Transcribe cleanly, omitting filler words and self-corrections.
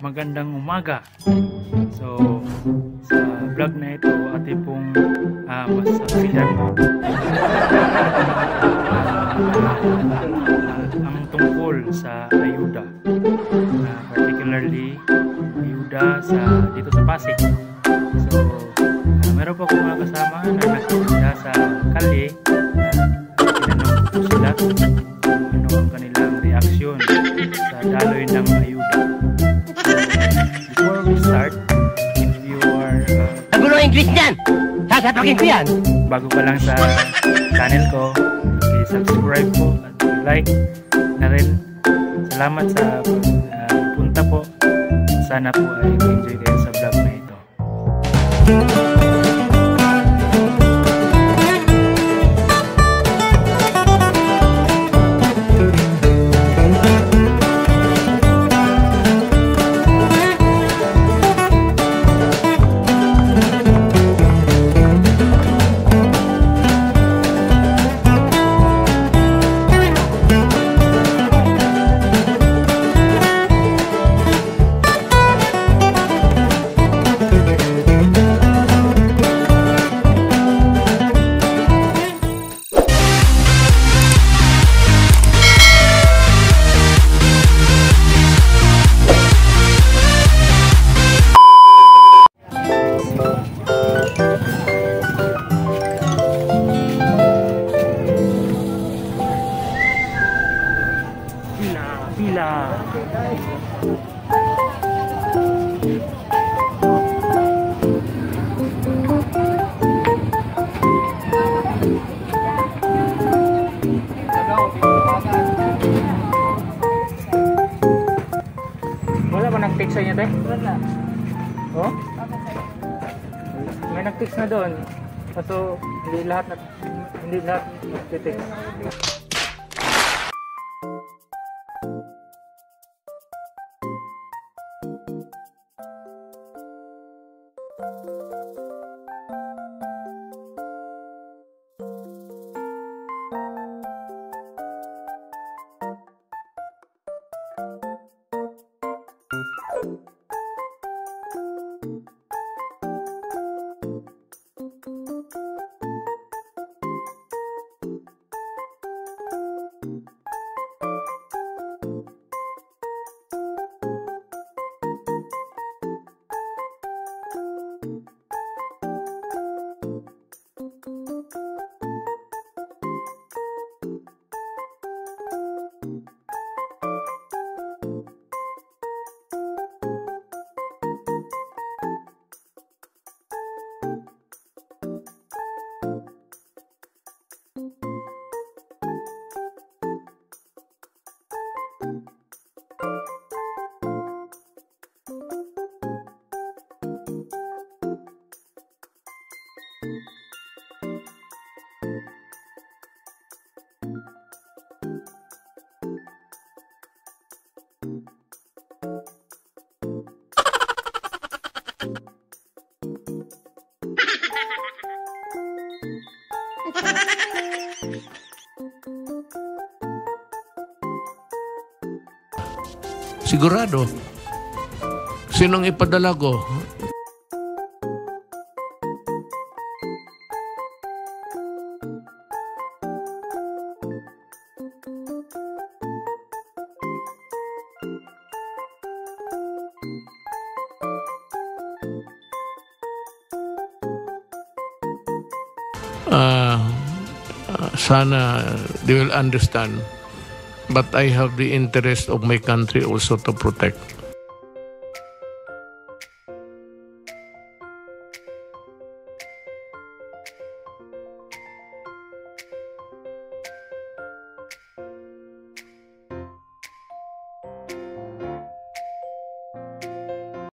magandang umaga. So, sa vlog na ito, ating pong masaksihan ang tungkol sa Ayuda. Particularly, Ayuda dito sa Pasig. So, meron po akong mga kasama na nakikita sa kalye. Tinanong ko sila kung ano ang kanilang reaksyon sa daloy ng Ayuda. Before we start, if you are Nagulo English niyan! Sasapakin ko yan! bago pa lang sa channel ko, i-subscribe po at like na rin. Salamat sa punta po. Sana po ay enjoy kayo sa vlog na ito. Wala ba nag-text sa inyo, te? Wala. Oh? May nag-text na doon. Kaso hindi lahat nag-text. Sigurado. Sinong ipadala ko? Sana they will understand. But I have the interest of my country also to protect.